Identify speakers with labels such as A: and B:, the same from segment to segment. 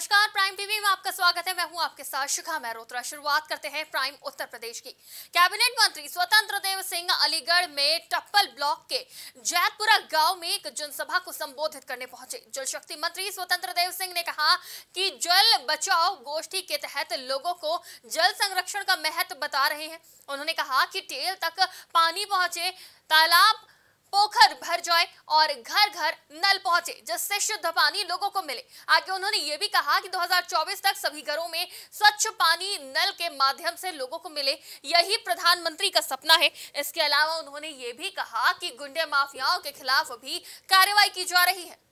A: नमस्कार, prime TV में आपका स्वागत है। मैं हूं आपके साथ शिखा मेहरोत्रा। शुरुआत करते हैं प्राइम उत्तर प्रदेश की। कैबिनेट मंत्री स्वतंत्र देव सिंह अलीगढ़ में टप्पल ब्लॉक के जैतपुरा गांव में एक जनसभा को संबोधित करने पहुंचे। जल शक्ति मंत्री स्वतंत्र देव सिंह ने कहा कि जल बचाओ गोष्ठी के तहत लोगों को जल संरक्षण का महत्व बता रहे हैं। उन्होंने कहा कि टेल तक पानी पहुंचे, तालाब पोखर भर जाए और घर घर नल पहुंचे, जिससे शुद्ध पानी लोगों को मिले। आगे उन्होंने ये भी कहा कि 2024 तक सभी घरों में स्वच्छ पानी नल के माध्यम से लोगों को मिले, यही प्रधानमंत्री का सपना है। इसके अलावा उन्होंने ये भी कहा कि गुंडे माफियाओं के खिलाफ भी कार्रवाई की जा रही है।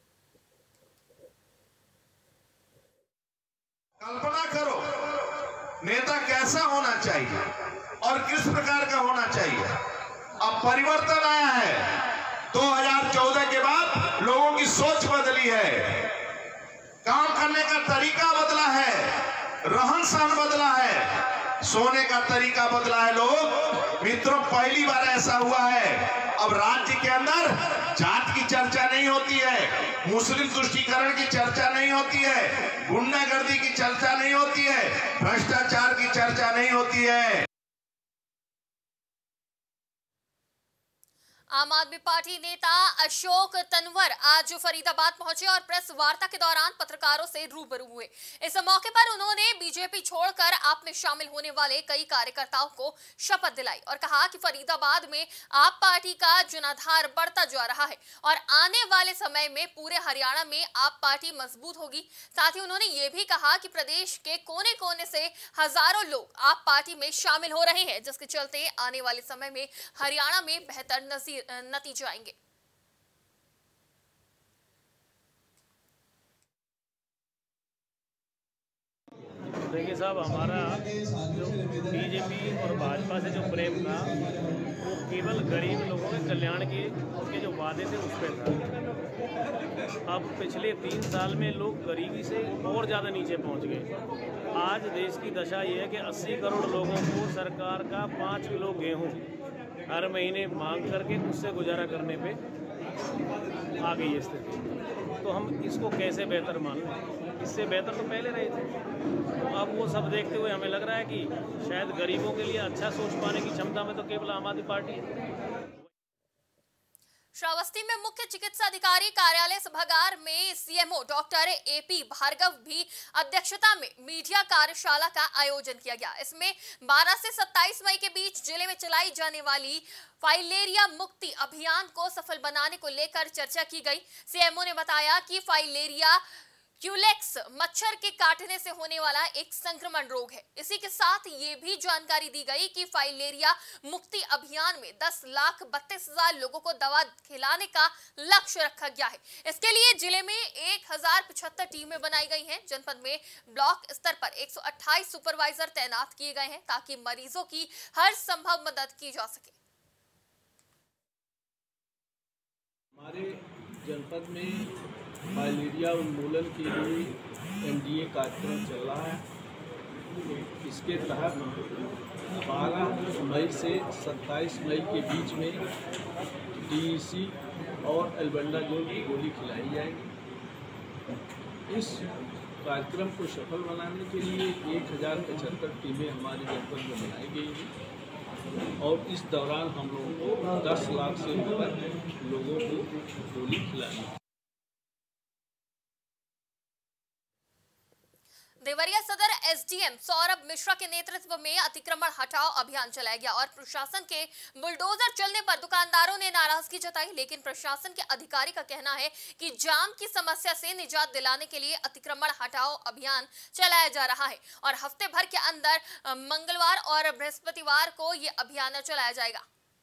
B: कल्पना करो नेता कैसा होना चाहिए और किस प्रकार का होना चाहिए। अब परिवर्तन आया है। 2014 के बाद लोगों की सोच बदली है, काम करने का तरीका बदला है, रहन सहन बदला है, सोने का तरीका बदला है। लोग मित्रों, पहली बार ऐसा हुआ है अब राज्य के अंदर जात की चर्चा नहीं होती है, मुस्लिम तुष्टीकरण की चर्चा नहीं होती है, गुंडागर्दी की चर्चा नहीं होती है, भ्रष्टाचार की चर्चा नहीं होती है।
A: आम आदमी पार्टी नेता अशोक तनवर आज फरीदाबाद पहुंचे और प्रेस वार्ता के दौरान पत्रकारों से रूबरू हुए। इस मौके पर उन्होंने बीजेपी छोड़कर आप में शामिल होने वाले कई कार्यकर्ताओं को शपथ दिलाई और कहा कि फरीदाबाद में आप पार्टी का जनाधार बढ़ता जा रहा है और आने वाले समय में पूरे हरियाणा में आप पार्टी मजबूत होगी। साथ ही उन्होंने ये भी कहा कि प्रदेश के कोने कोने से हजारों लोग आप पार्टी में शामिल हो रहे हैं, जिसके चलते आने वाले समय में हरियाणा में बेहतर नतीजे आएंगे।
C: देखिए साहब, हमारा जो बीजेपी और भाजपा से जो प्रेम था वो केवल गरीब लोगों के कल्याण के उनके जो वादे थे उस पर था। अब पिछले 3 साल में लोग गरीबी से और ज़्यादा नीचे पहुंच गए। आज देश की दशा ये है कि 80 करोड़ लोगों को सरकार का 5 किलो गेहूँ हर महीने मांग करके उससे गुजारा करने पे आ गई है स्थिति। तो हम इसको कैसे बेहतर मान लें? इससे बेहतर तो पहले रहे थे। तो अब वो सब देखते हुए हमें लग रहा है कि शायद गरीबों के लिए अच्छा सोच पाने की क्षमता में तो केवल आम आदमी पार्टी है।
A: श्रावस्ती में मुख्य चिकित्सा अधिकारी कार्यालय सभागार में सीएमओ डॉक्टर एपी भार्गव भी अध्यक्षता में मीडिया कार्यशाला का आयोजन किया गया। इसमें 12 से 27 मई के बीच जिले में चलाई जाने वाली फाइलेरिया मुक्ति अभियान को सफल बनाने को लेकर चर्चा की गई। सीएमओ ने बताया कि फाइलेरिया क्यूलेक्स मच्छर के काटने से होने वाला एक संक्रमण रोग है। इसी के साथ ये भी जानकारी दी गई कि फाइलेरिया मुक्ति अभियान में 10,32,000 लोगों को दवा खिलाने का लक्ष्य रखा गया है। इसके लिए जिले में 1075 टीमें बनाई गई हैं। जनपद में ब्लॉक स्तर पर 128 सुपरवाइजर तैनात किए गए हैं ताकि मरीजों की हर संभव मदद की जा सके।
D: हमारे जनपद में फाइलेरिया उन्मूलन के लिए एनडीए कार्यक्रम चल रहा है। इसके तहत 12 मई से 27 मई के बीच में डीईसी और एल्बेंडाजोल की गोली खिलाई जाएगी। इस कार्यक्रम को सफल बनाने के लिए 1075 टीमें हमारे जनपद में बनाई गई हैं और इस दौरान हम लोगों को 10 लाख से ऊपर लोगों को गोली खिलानी है।
A: देवरिया सदर एसडीएम सौरभ मिश्रा के नेतृत्व में अतिक्रमण हटाओ अभियान चलाया गया और प्रशासन के बुलडोजर चलने पर दुकानदारों ने नाराजगी जताई। लेकिन प्रशासन के अधिकारी का कहना है कि जाम की समस्या से निजात दिलाने के लिए अतिक्रमण हटाओ अभियान चलाया जा रहा है और हफ्ते भर के अंदर मंगलवार और बृहस्पतिवार को ये अभियान चलाया जाएगा।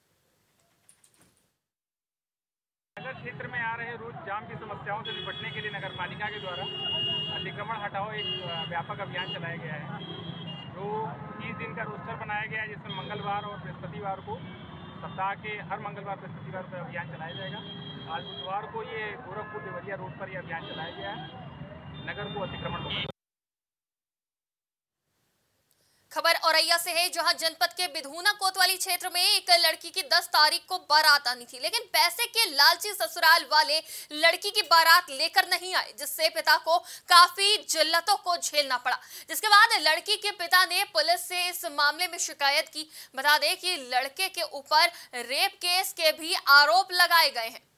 E: नगर क्षेत्र में आ रहे रोज जाम की समस्याओं से निपटने के लिए नगर पालिका के द्वारा अतिक्रमण हटाओ एक व्यापक अभियान चलाया गया है। जो 30 दिन का रोस्टर बनाया गया है, जिसमें मंगलवार और बृहस्पतिवार को सप्ताह के हर मंगलवार बृहस्पतिवार पर अभियान चलाया जाएगा। आज बुधवार को ये गोरखपुर देवरिया रोड पर यह अभियान चलाया गया है। नगर को अतिक्रमण
A: खबर और औरैया से है, जहां जनपद के बिधूना कोतवाली क्षेत्र में एक लड़की की 10 तारीख को बारात आनी थी, लेकिन पैसे के लालची ससुराल वाले लड़की की बारात लेकर नहीं आए, जिससे पिता को काफी जिल्लतों को झेलना पड़ा। जिसके बाद लड़की के पिता ने पुलिस से इस मामले में शिकायत की। बता दें कि लड़के के ऊपर रेप केस के भी आरोप लगाए गए हैं।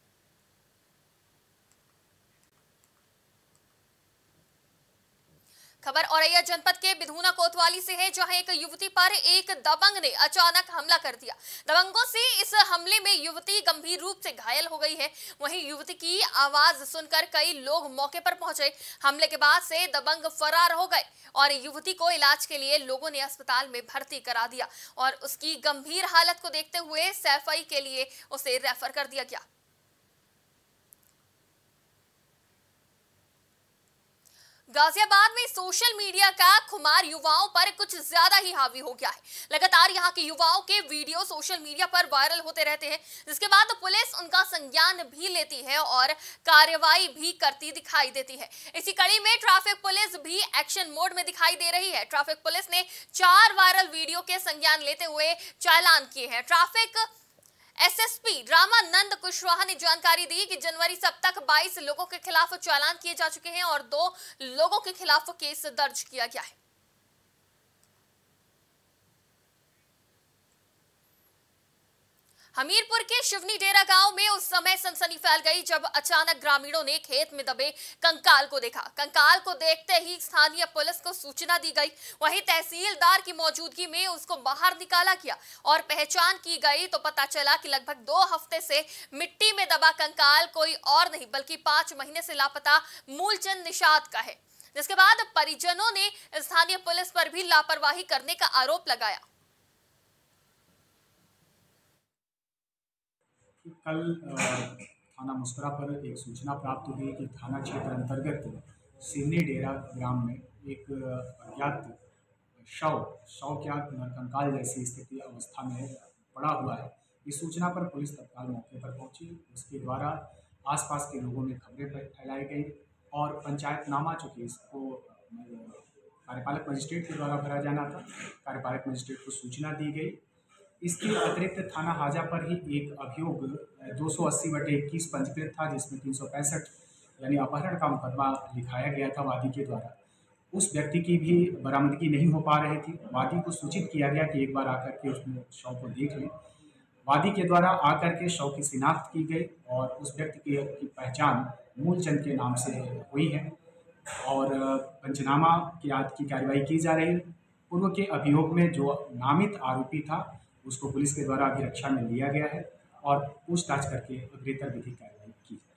A: खबर औरैया जनपद के बिधूना कोतवाली से है, जहां एक युवती पर एक दबंग ने अचानक हमला कर दिया। दबंगों से इस हमले में युवती गंभीर रूप से घायल हो गई है। वहीं युवती की आवाज सुनकर कई लोग मौके पर पहुंचे। हमले के बाद से दबंग फरार हो गए और युवती को इलाज के लिए लोगों ने अस्पताल में भर्ती करा दिया और उसकी गंभीर हालत को देखते हुए सैफई के लिए उसे रेफर कर दिया गया। गाजियाबाद में सोशल मीडिया का खुमार युवाओं पर कुछ ज्यादा ही हावी हो गया है। लगातार यहां के युवाओं के वीडियो सोशल मीडिया पर वायरल होते रहते हैं, जिसके बाद पुलिस उनका संज्ञान भी लेती है और कार्रवाई भी करती दिखाई देती है। इसी कड़ी में ट्रैफिक पुलिस भी एक्शन मोड में दिखाई दे रही है। ट्रैफिक पुलिस ने 4 वायरल वीडियो के संज्ञान लेते हुए चालान किए हैं। ट्रैफिक एसएसपी रामानंद कुशवाहा ने जानकारी दी कि जनवरी से अब तक 22 लोगों के खिलाफ चालान किए जा चुके हैं और 2 लोगों के खिलाफ केस दर्ज किया गया है। हमीरपुर के शिवनी डेरा गांव में उस समय सनसनी फैल गई जब अचानक ग्रामीणों ने खेत में दबे कंकाल को देखा। कंकाल को देखते ही स्थानीय पुलिस को सूचना दी गई। वहीं तहसीलदार की मौजूदगी में उसको बाहर निकाला गया और पहचान की गई तो पता चला कि लगभग 2 हफ्ते से मिट्टी में दबा कंकाल कोई और नहीं बल्कि 5 महीने से लापता मूलचंद निषाद का है। जिसके बाद परिजनों ने स्थानीय पुलिस पर भी लापरवाही करने का आरोप लगाया।
F: कल थाना मुस्करा पर एक सूचना प्राप्त हुई कि थाना क्षेत्र अंतर्गत सिवनी डेरा ग्राम में एक अज्ञात शव क्या कंकाल जैसी स्थिति अवस्था में पड़ा हुआ है। इस सूचना पर पुलिस तत्काल मौके पर पहुंची। उसके द्वारा आसपास के लोगों में खबरें फैलाई गई और पंचायतनामा, चूँकि इसको कार्यपालक मजिस्ट्रेट के द्वारा भरा जाना था, कार्यपालक मजिस्ट्रेट को सूचना दी गई। इसके अतिरिक्त थाना हाजा पर ही एक अभियोग 280/21 पंजीकृत था, जिसमें 365 यानी अपहरण का मुकदमा लिखाया गया था वादी के द्वारा। उस व्यक्ति की भी बरामदगी नहीं हो पा रही थी। वादी को सूचित किया गया कि एक बार आकर के उसमें शव को देख लें। वादी के द्वारा आकर के शव की शिनाख्त की गई और उस व्यक्ति की पहचान मूलचंद के नाम से हुई है और पंचनामा की कार्रवाई की जा रही है। पूर्व के अभियोग में जो नामित आरोपी था उसको पुलिस के द्वारा अभिरक्षा में लिया गया है और पूछताछ करके अग्रेतर विधिक कार्रवाई की जाए।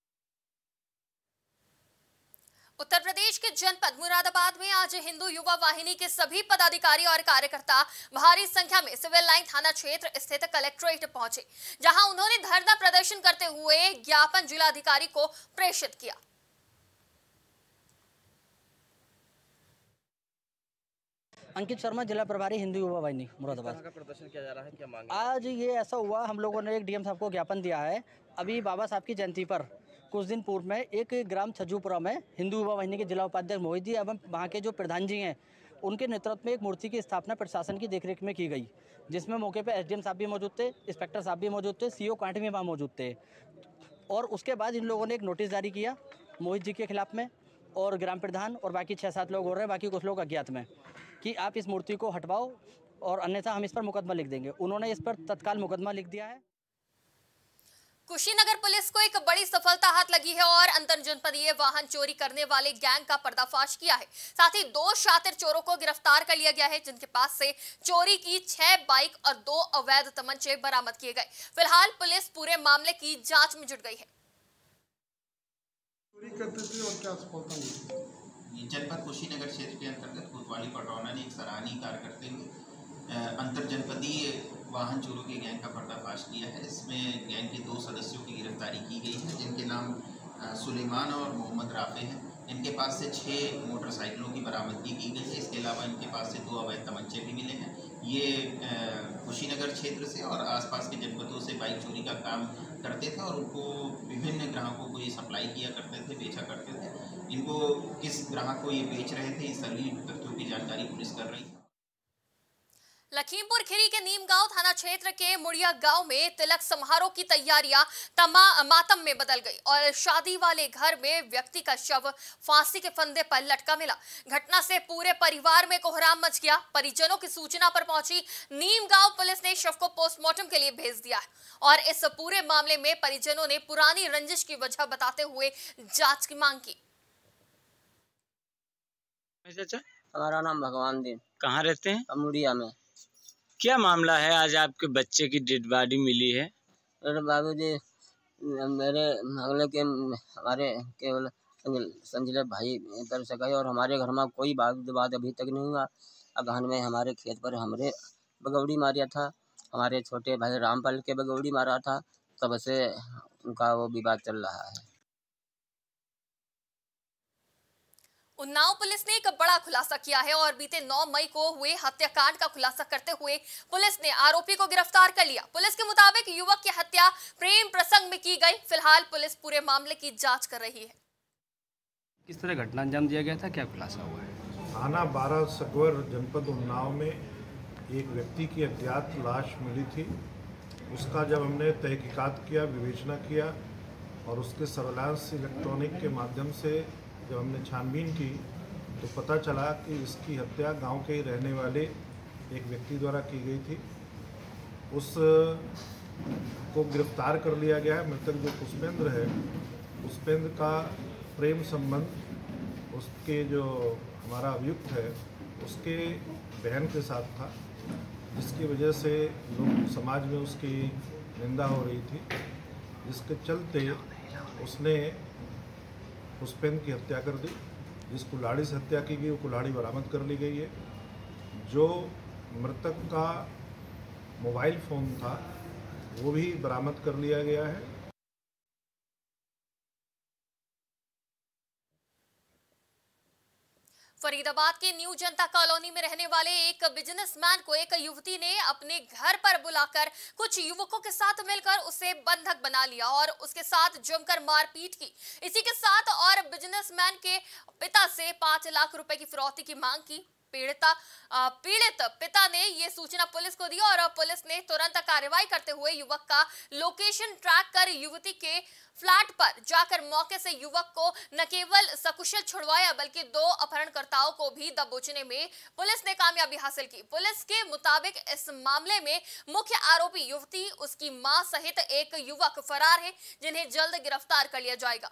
A: उत्तर प्रदेश के जनपद मुरादाबाद में आज हिंदू युवा वाहिनी के सभी पदाधिकारी और कार्यकर्ता भारी संख्या में सिविल लाइन थाना क्षेत्र स्थित कलेक्ट्रेट पहुंचे, जहां उन्होंने धरना प्रदर्शन करते हुए ज्ञापन जिलाधिकारी को प्रेषित किया।
G: अंकित शर्मा, जिला प्रभारी हिंदू युवा वाहिनी मुरादाबाद।
H: का प्रदर्शन किया जा रहा है, क्या मांग?
G: आज ये ऐसा हुआ, हम लोगों ने एक डीएम साहब को ज्ञापन दिया है। अभी बाबा साहब की जयंती पर कुछ दिन पूर्व में एक ग्राम छज्जूपुरा में हिंदू युवा वाहिनी के जिला उपाध्यक्ष मोहित जी एवं वहाँ के जो प्रधान जी हैं उनके नेतृत्व में एक मूर्ति की स्थापना प्रशासन की देखरेख में की गई, जिसमें मौके पर एसडीएम साहब भी मौजूद थे, इंस्पेक्टर साहब भी मौजूद थे, सीओ कांटे भी वहाँ मौजूद थे। और उसके बाद इन लोगों ने एक नोटिस जारी किया मोहित जी के खिलाफ में और ग्राम प्रधान और बाकी 6-7 लोग हो रहे हैं, बाकी कुछ लोग अज्ञात में, कि आप इस मूर्ति को हटवाओ और अन्यथा हम इस पर मुकदमा लिख देंगे। उन्होंने इस पर तत्काल मुकदमा लिख दिया है।
A: कुशीनगर पुलिस को एक बड़ी सफलता हाथ लगी है और अंतर जनपदीय वाहन चोरी करने वाले गैंग का पर्दाफाश किया है। साथ ही 2 शातिर चोरों को गिरफ्तार कर लिया गया है, जिनके पास से चोरी की 6 बाइक और 2 अवैध तमंचे बरामद किए गए। फिलहाल पुलिस पूरे मामले की जांच में जुट गई है।
I: चोरी करते थे और क्या सफलता मिली?
J: जनपद कुशीनगर क्षेत्र के अंतर्गत कोतवाली पटौना ने एक सराहनीय कार्य करते हुए अंतर जनपदीय वाहन चोरों के गैंग का पर्दाफाश किया है। इसमें गैंग के 2 सदस्यों की गिरफ्तारी की गई है, जिनके नाम सुलेमान और मोहम्मद राफे हैं। इनके पास से 6 मोटरसाइकिलों की बरामदगी की गई है। इसके अलावा इनके पास से 2 अवैध तमंचे भी मिले हैं। ये कुशीनगर क्षेत्र से और आसपास के जनपदों से बाइक चोरी का काम करते थे और उनको विभिन्न ग्राहकों को ये सप्लाई किया करते थे, बेचा करते थे। इनको किस ग्राहक को ये बेच रहे थे, इस सभी तथ्यों की जानकारी पुलिस कर रही है।
A: लखीमपुर खीरी के नीमगांव थाना क्षेत्र के मुड़िया गांव में तिलक समारोह की तैयारियां मातम में बदल गई और शादी वाले घर में व्यक्ति का शव फांसी के फंदे पर लटका मिला। घटना से पूरे परिवार में कोहराम मच गया। परिजनों की सूचना पर पहुंची नीमगांव पुलिस ने शव को पोस्टमार्टम के लिए भेज दिया और इस पूरे मामले में परिजनों ने पुरानी रंजिश की वजह बताते हुए जांच की मांग की।
H: हमारा नाम भगवान दिन।
K: कहाँ रहते हैं?
H: मुड़िया में।
K: क्या मामला है? आज आपके बच्चे की डेड बॉडी मिली है।
H: मेरे बाबूजी मेरे अगले के हमारे केवल संजले भाई कर सके और हमारे घर में कोई बात अभी तक नहीं हुआ। अगहन में हमारे खेत पर हमरे बगौड़ी मारा था, हमारे छोटे भाई रामपाल के बगौड़ी मारा था, तब से उनका वो विवाद चल रहा है।
A: उन्नाव पुलिस ने एक बड़ा खुलासा किया है और बीते 9 मई को हुए हत्याकांड का खुलासा करते हुए पुलिस ने आरोपी को गिरफ्तार कर लिया। पुलिस के मुताबिक युवक की हत्या प्रेम प्रसंग में की गई। फिलहाल पुलिस पूरे मामले की जांच कर रही है।
L: किस तरह घटना अंजाम दिया गया था, क्या खुलासा हुआ है?
I: थाना 12 सकवर जनपद उन्नाव में एक व्यक्ति की अज्ञात लाश मिली थी। उसका जब हमने तहकीकात किया, विवेचना किया और उसके सर्विलांस इलेक्ट्रॉनिक के माध्यम से जब हमने छानबीन की तो पता चला कि इसकी हत्या गांव के ही रहने वाले एक व्यक्ति द्वारा की गई थी। उस को गिरफ्तार कर लिया गया है। मृतक जो पुष्पेंद्र है, पुष्पेंद्र का प्रेम संबंध उसके जो हमारा अभियुक्त है उसके बहन के साथ था, जिसकी वजह से लोग समाज में उसकी निंदा हो रही थी, जिसके चलते उसने पुष्पेंद्र की हत्या कर दी। जिस कुल्हाड़ी से हत्या की गई वो कुल्हाड़ी बरामद कर ली गई है। जो मृतक का मोबाइल फ़ोन था वो भी बरामद कर लिया गया है।
A: फरीदाबाद के न्यू जनता कॉलोनी में रहने वाले एक बिजनेसमैन को एक युवती ने अपने घर पर बुलाकर कुछ युवकों के साथ मिलकर उसे बंधक बना लिया और उसके साथ जमकर मारपीट की। इसी के साथ और बिजनेसमैन के पिता से 5 लाख रुपए की फिरौती की मांग की। पीड़ित पिता ने ये सूचना पुलिस को दी और पुलिस ने तुरंत कार्रवाई करते हुए युवक का लोकेशन ट्रैक कर युवती के फ्लैट पर जाकर मौके से युवक को न केवल सकुशल छुड़वाया बल्कि 2 अपहरणकर्ताओं को भी दबोचने में पुलिस ने कामयाबी हासिल की। पुलिस के मुताबिक इस मामले में मुख्य आरोपी युवती, उसकी मां सहित एक युवक फरार है, जिन्हें जल्द गिरफ्तार कर लिया जाएगा।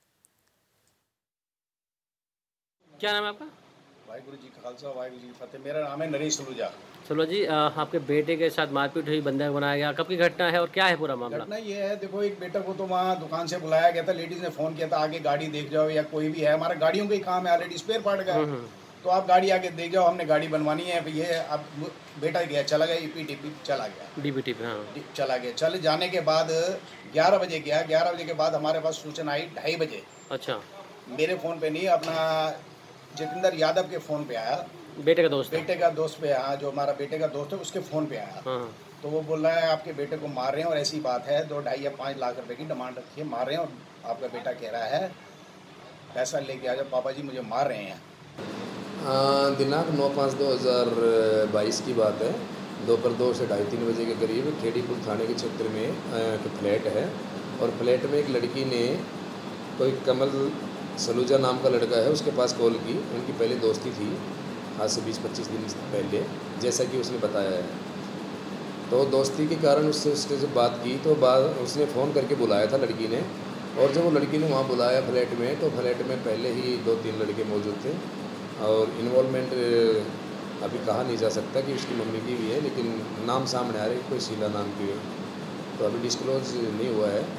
L: क्या नाम है आपका?
M: वाहिगुरु जी का खालसा, वाहिगुरु जी की फतेह। मेरा नाम है नरेश सलूजा।
L: चलो जी, आपके बेटे के साथ मारपीट हुई, बंधक बनाया गया, कब की घटना है और क्या है पूरा मामला?
M: घटना ये है, देखो एक बेटा को तो वहाँ दुकान से बुलाया गया था, लेडीज़ ने फ़ोन किया था आगे गाड़ी देख जाओ या कोई भी है, हमारा गाड़ियों का ही काम है, ऑलरेडी स्पेयर पार्ट का, तो आप गाड़ी आगे देख जाओ, हमने गाड़ी बनवानी है। ये अब बेटा गया, चला गया ईपीटीपी चला गया,
L: डीपीटीपी
M: चला गया। चले जाने के बाद 11 बजे गया। 11 बजे के बाद हमारे पास सूचना आई 2:30 बजे।
L: अच्छा,
M: मेरे फ़ोन पे नहीं, अपना जितेंद्र यादव के फ़ोन पे आया,
L: बेटे का दोस्त
M: पे आया, जो हमारा बेटे का दोस्त है उसके फ़ोन पे आया। तो वो बोल रहा है आपके बेटे को मार रहे हैं और ऐसी बात है, 2, 2.5 या 5 लाख रुपए की डिमांड रखी है, मार रहे हैं और आपका बेटा कह रहा है पैसा लेके आ जाओ, पापा जी मुझे मार रहे हैं।
N: दिनांक 9/5/2022 की बात है। दोपहर 2 से 2:30-3 बजे के करीब खेड़ीपुर थाने के क्षेत्र में एक फ्लैट है और फ्लैट में एक लड़की ने, कोई कमल सलूजा नाम का लड़का है, उसके पास कॉल की। उनकी पहले दोस्ती थी आज से 20-25 दिन पहले, जैसा कि उसने बताया है। तो दोस्ती के कारण उससे जब बात की तो उसने फ़ोन करके बुलाया था लड़की ने, और जब वो लड़की ने वहाँ बुलाया फ्लैट में, तो फ्लैट में पहले ही 2-3 लड़के मौजूद थे और इन्वॉल्वमेंट अभी कहा नहीं जा सकता कि उसकी मम्मी की भी है, लेकिन नाम सामने आ रहा है कोई शीला नाम की है, तो अभी डिस्क्लोज नहीं हुआ है।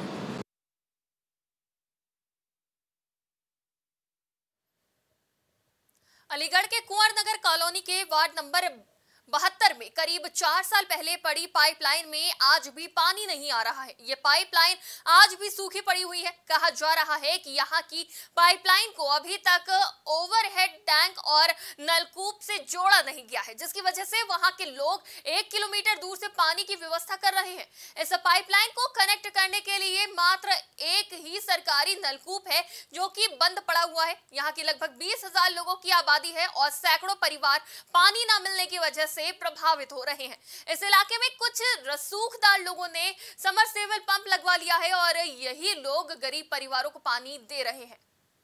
A: अलीगढ़ के कुंवर नगर कॉलोनी के वार्ड नंबर 72 में करीब 4 साल पहले पड़ी पाइपलाइन में आज भी पानी नहीं आ रहा है। ये पाइपलाइन आज भी सूखी पड़ी हुई है। कहा जा रहा है कि यहाँ की पाइपलाइन को अभी तक ओवरहेड टैंक और नलकूप से जोड़ा नहीं गया है, जिसकी वजह से वहाँ के लोग 1 किलोमीटर दूर से पानी की व्यवस्था कर रहे हैं। इस पाइपलाइन को कनेक्ट करने के लिए मात्र एक ही सरकारी नलकूप है जो कि बंद पड़ा हुआ है। यहाँ की लगभग 20,000 लोगों की आबादी है और सैकड़ों परिवार पानी न मिलने की वजह से से प्रभावित हो रहे हैं। इस इलाके में कुछ रसूखदार लोगों ने समरसेबल पंप लगवा लिया है और यही लोग गरीब परिवारों को पानी दे रहे हैं।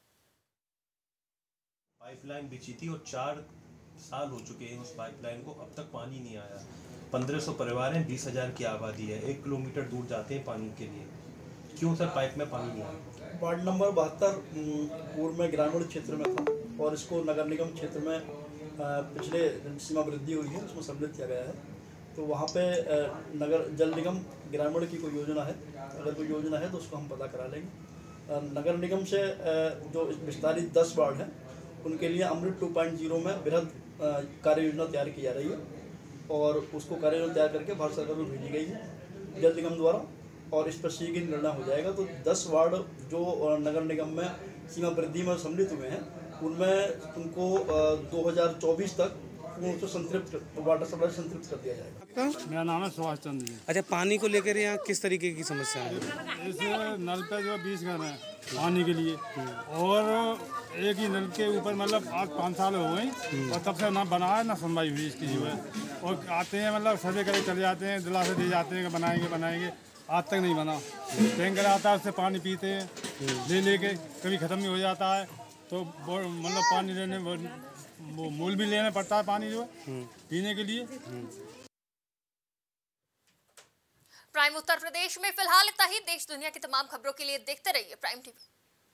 O: पाइपलाइन बिछी थी और 4 साल हो चुके हैं उस पाइपलाइन को, अब तक पानी नहीं आया। 1500 परिवार हैं, 20,000 की आबादी है, 1 किलोमीटर दूर जाते हैं पानी के लिए। क्यों सर पाइप में पानी नहीं आया?
P: वार्ड नंबर 72 पूर्व में ग्रामीण क्षेत्र में था और इसको नगर निगम क्षेत्र में पिछले सीमा वृद्धि हुई है, उसमें सम्मिलित किया गया है। तो वहाँ पे नगर जल निगम ग्रामीण की कोई योजना है, अगर कोई योजना है तो उसको हम पता करा लेंगे। नगर निगम से जो विस्तारित 10 वार्ड हैं उनके लिए अमृत 2.0 में बृहद कार्य योजना तैयार की जा रही है और उसको कार्य योजना तैयार करके भारत सरकार में भेजी गई है जल निगम द्वारा और इस पर शीघ्र निर्णय हो जाएगा। तो 10 वार्ड जो नगर निगम में सीमा वृद्धि में सम्मिलित हुए हैं उनमें उनको 2024 तक संतृप्त वाटर सप्लाई संतृप्त कर दिया जाएगा।
Q: मेरा नाम है सुभाष चंद्र जी।
R: अच्छा, पानी को लेकर यहाँ किस तरीके की समस्या है?
Q: इस नल पे जो 20 घर हैं पानी के लिए और एक ही नल के ऊपर मतलब आज 5 साल हो गए और तब से ना बना है ना सुनवाई हुई इसकी जो है। और आते हैं मतलब सर्वे करे चले जाते हैं, दिलासे दिए जाते हैं कि बनाएंगे, आज तक नहीं बना। टैंकर आता है उससे पानी पीते हैं ले के, कभी ख़त्म भी हो जाता है तो मतलब पानी लेने वो मूल भी लेना पड़ता है पानी जो है पीने के लिए।
A: प्राइम उत्तर प्रदेश में फिलहाल इतना ही। देश दुनिया की तमाम खबरों के लिए देखते रहिए प्राइम टीवी।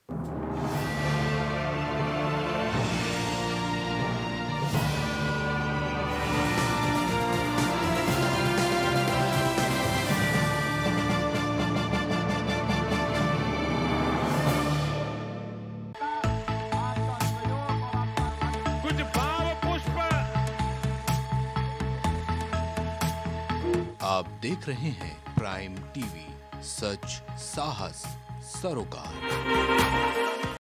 S: आप देख रहे हैं प्राइम टीवी, सच साहस सरोकार।